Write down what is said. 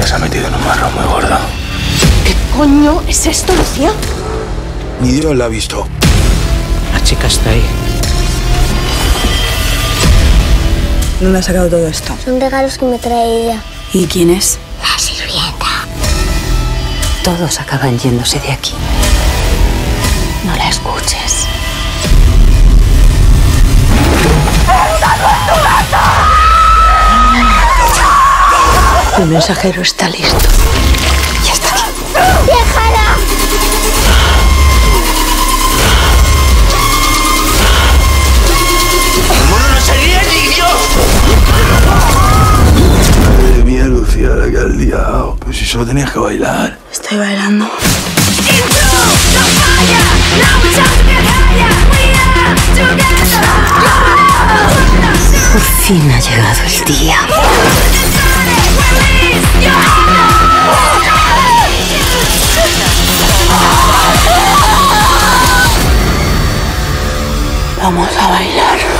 tía se ha metido en un marrón muy gordo. ¿Qué coño es esto, Lucía? Ni Dios la ha visto. La chica está ahí. ¿Dónde ha sacado todo esto? Son regalos que me trae ella. ¿Y quién es? La sirvienta. Todos acaban yéndose de aquí. No la escuches. El mensajero está listo. Ya está aquí. ¡Déjala! ¡El mono no se ríe ni Dios! Madre mía, Lucía, la que has liado. Pues si solo tenías que bailar. Estoy bailando. Por fin ha llegado el día. Vamos a bailar.